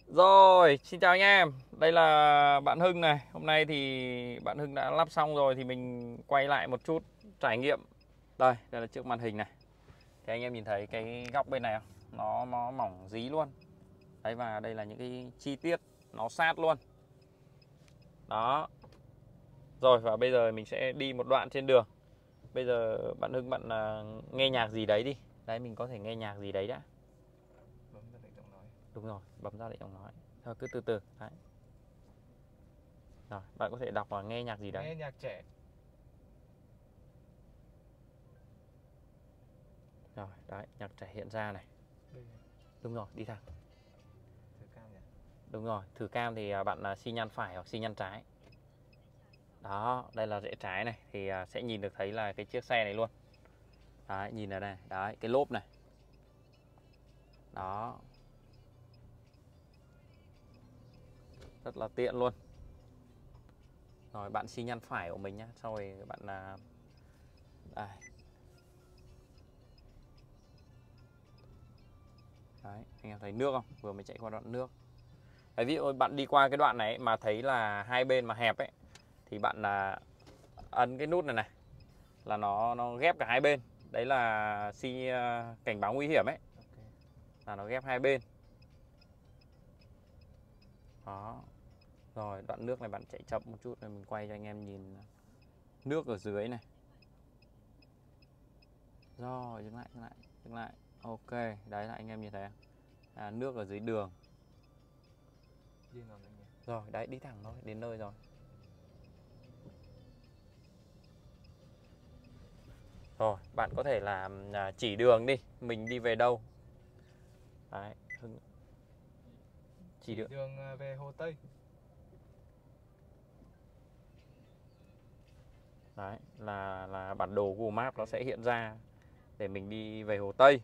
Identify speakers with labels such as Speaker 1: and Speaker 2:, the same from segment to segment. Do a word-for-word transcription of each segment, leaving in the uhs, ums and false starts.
Speaker 1: Rồi, xin chào anh em. Đây là bạn Hưng này. Hôm nay thì bạn Hưng đã lắp xong rồi thì mình quay lại một chút trải nghiệm. Đây, đây là trước màn hình này. Thì anh em nhìn thấy cái góc bên này không? Nó nó mỏng dí luôn. Đấy, và đây là những cái chi tiết nó sát luôn. Đó. Rồi, và bây giờ mình sẽ đi một đoạn trên đường. Bây giờ bạn Hưng bạn uh, nghe nhạc gì đấy đi. Đấy, mình có thể nghe nhạc gì đấy đã.
Speaker 2: Bấm ra lệnh giọng nói.
Speaker 1: Đúng rồi, bấm ra lệnh giọng nói. Thôi cứ từ từ. Đấy. Rồi, bạn có thể đọc và nghe nhạc gì đấy.
Speaker 2: Nghe nhạc trẻ.
Speaker 1: Rồi, đấy, nhạc trẻ hiện ra này.
Speaker 2: Đây này.
Speaker 1: Đúng rồi, đi thẳng.
Speaker 2: Thử cam nhỉ?
Speaker 1: Đúng rồi, thử cam thì bạn xi nhan phải hoặc xi nhan trái. Đó, đây là rẽ trái này. Thì sẽ nhìn được thấy là cái chiếc xe này luôn. Đấy, nhìn ở đây. Đấy, cái lốp này. Đó. Rất là tiện luôn. Rồi, bạn xi nhan phải của mình nhá. Sau rồi bạn là... Đây. Đấy, anh em thấy nước không? Vừa mới chạy qua đoạn nước. Đấy, ví dụ bạn đi qua cái đoạn này mà thấy là hai bên mà hẹp ấy thì bạn là ấn cái nút này này là nó nó ghép cả hai bên. Đấy là xi uh, cảnh báo nguy hiểm ấy.
Speaker 2: Okay.
Speaker 1: Là nó ghép hai bên. Đó. Rồi, đoạn nước này bạn chạy chậm một chút rồi mình quay cho anh em nhìn nước ở dưới này. Rồi, dừng lại, dừng lại, dừng lại. Ok, đấy là anh em nhìn thấy à, nước ở dưới đường. Rồi, đấy, đi thẳng thôi, đến nơi rồi. Rồi, bạn có thể là chỉ đường đi, mình đi về đâu. Đấy, Hưng. Chỉ,
Speaker 2: chỉ đường. đường về Hồ Tây.
Speaker 1: Đấy, là là bản đồ Google Maps nó sẽ hiện ra để mình đi về Hồ Tây.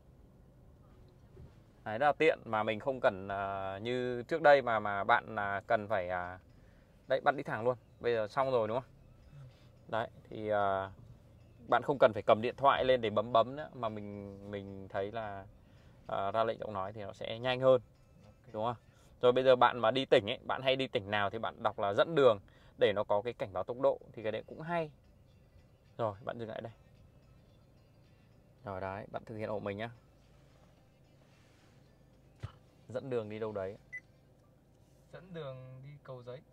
Speaker 1: Đấy, rất là tiện mà mình không cần uh, như trước đây mà mà bạn uh, cần phải uh, đấy, bạn đi thẳng luôn. Bây giờ xong rồi đúng không? Đấy, thì uh, bạn không cần phải cầm điện thoại lên để bấm bấm nữa mà mình mình thấy là uh, ra lệnh giọng nói thì nó sẽ nhanh hơn. Okay. Đúng không? Rồi bây giờ bạn mà đi tỉnh ấy, bạn hay đi tỉnh nào thì bạn đọc là dẫn đường để nó có cái cảnh báo tốc độ thì cái đấy cũng hay. Rồi, bạn dừng lại đây. Rồi đấy, bạn thực hiện hộ mình nhá. Dẫn đường đi đâu đấy.
Speaker 2: Dẫn đường đi Cầu Giấy.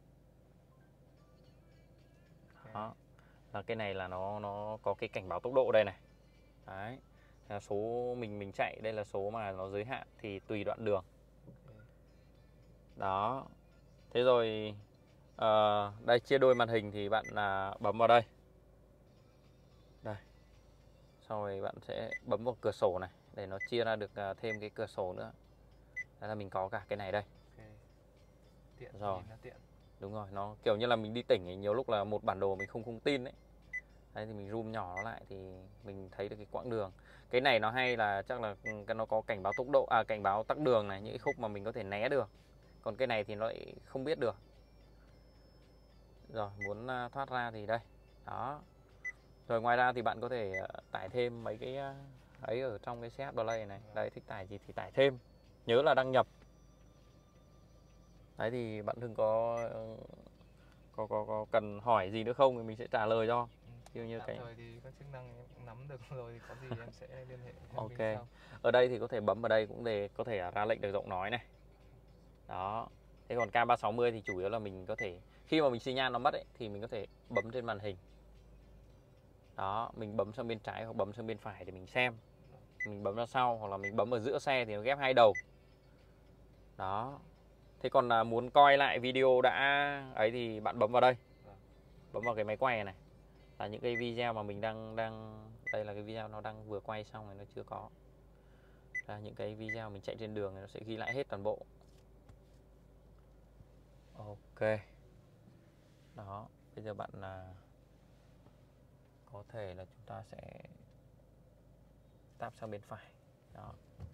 Speaker 1: Đó. Là cái này là nó nó có cái cảnh báo tốc độ đây này. Đấy. Là số mình mình chạy đây là số mà nó giới hạn thì tùy đoạn đường. Okay. Đó. Thế rồi uh, đây chia đôi màn hình thì bạn uh, bấm vào đây. Đây. Sau rồi bạn sẽ bấm vào cửa sổ này để nó chia ra được uh, thêm cái cửa sổ nữa. Đây là mình có cả cái này đây.
Speaker 2: Okay. Tiện
Speaker 1: rồi.
Speaker 2: Nó tiện.
Speaker 1: Đúng rồi, nó kiểu như là mình đi tỉnh thì nhiều lúc là một bản đồ mình không không tin đấy. Đấy thì mình zoom nhỏ nó lại thì mình thấy được cái quãng đường. Cái này nó hay là chắc là nó có cảnh báo tốc độ, à cảnh báo tắc đường này, những cái khúc mà mình có thể né được. Còn cái này thì nó lại không biết được. Rồi, muốn thoát ra thì đây. Đó. Rồi ngoài ra thì bạn có thể tải thêm mấy cái ấy ở trong cái xê hát Play này. Đấy, thích tải gì thì tải thêm. Nhớ là đăng nhập. Đấy thì bạn đừng có có có có cần hỏi gì nữa không thì mình sẽ trả lời cho.
Speaker 2: Ừ. Như cái thời thì các chức năng em cũng nắm được rồi thì có gì em sẽ liên hệ em. Ok. Sau.
Speaker 1: Ở đây thì có thể bấm vào đây cũng để có thể ra lệnh được giọng nói này. Đó. Thế còn K ba sáu mươi thì chủ yếu là mình có thể khi mà mình xi nhan nó mất ấy, thì mình có thể bấm trên màn hình. Đó, mình bấm sang bên trái hoặc bấm sang bên phải để mình xem. Mình bấm ra sau hoặc là mình bấm ở giữa xe thì nó ghép hai đầu. Đó. Thế còn là muốn coi lại video đã ấy thì bạn bấm vào đây. Bấm vào cái máy quay này. Là những cái video mà mình đang đang đây là cái video nó đang vừa quay xong rồi nó chưa có. Là những cái video mình chạy trên đường thì nó sẽ ghi lại hết toàn bộ. Ok. Đó, bây giờ bạn là có thể là chúng ta sẽ tap sang bên phải. Đó.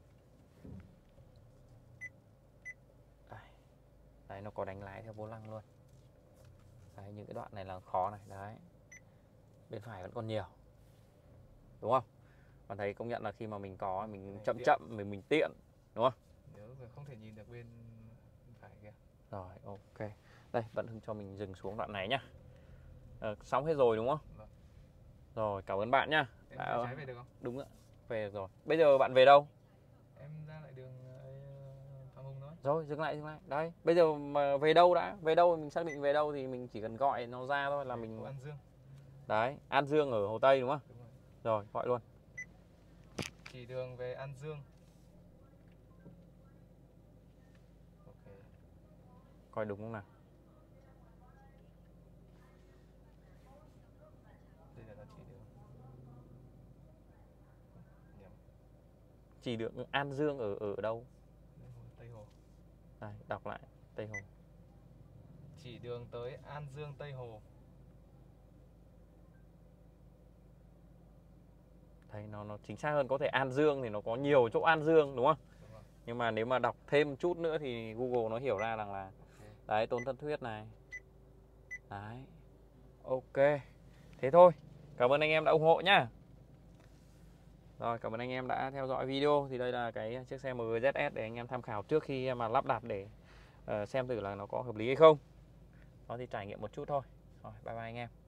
Speaker 1: Đây. Đấy, nó có đánh lái theo vô lăng luôn. Đấy, những cái đoạn này là khó này. Đấy. Bên phải vẫn còn nhiều. Đúng không? Bạn thấy công nhận là khi mà mình có mình chậm chậm mình mình tiện. Đúng không?
Speaker 2: Nhớ rồi không thể nhìn được bên phải kìa.
Speaker 1: Rồi, ok. Đây, bạn Hưng cho mình dừng xuống đoạn này nhá. Ờ, xong hết rồi đúng không?
Speaker 2: Vâng.
Speaker 1: Rồi, cảm ơn bạn nhá.
Speaker 2: Em
Speaker 1: Đã...
Speaker 2: về trái về được không?
Speaker 1: Đúng ạ. Về rồi. Bây giờ bạn về đâu?
Speaker 2: Em ra lại đường ấy, Phạm Hùng thôi.
Speaker 1: Rồi, dừng lại, dừng lại. Đây, bây giờ mà về đâu đã? Về đâu mình xác định về đâu thì mình chỉ cần gọi nó ra thôi là mình...
Speaker 2: An Dương.
Speaker 1: Đấy, An Dương ở Hồ Tây đúng không?
Speaker 2: Đúng rồi.
Speaker 1: Rồi, gọi luôn.
Speaker 2: Chỉ đường về An Dương. Ok.
Speaker 1: Coi đúng không nào?
Speaker 2: Đây là nó chỉ đường. Nhầm.
Speaker 1: Chỉ được An Dương ở ở đâu?
Speaker 2: Tây Hồ.
Speaker 1: Đây, đọc lại. Tây Hồ.
Speaker 2: Chỉ đường tới An Dương Tây Hồ.
Speaker 1: Đây, nó, nó chính xác hơn. Có thể An Dương thì nó có nhiều chỗ An Dương đúng không?
Speaker 2: Đúng rồi.
Speaker 1: Nhưng mà nếu mà đọc thêm chút nữa thì Google nó hiểu ra rằng là
Speaker 2: Okay.
Speaker 1: đấy, Tôn Thất Thuyết này. Đấy. Ok. Thế thôi. Cảm ơn anh em đã ủng hộ nhá. Rồi, cảm ơn anh em đã theo dõi video. Thì đây là cái chiếc xe em giê Z S để anh em tham khảo trước khi mà lắp đặt để uh, xem thử là nó có hợp lý hay không. Đó thì trải nghiệm một chút thôi. Rồi, bye bye anh em.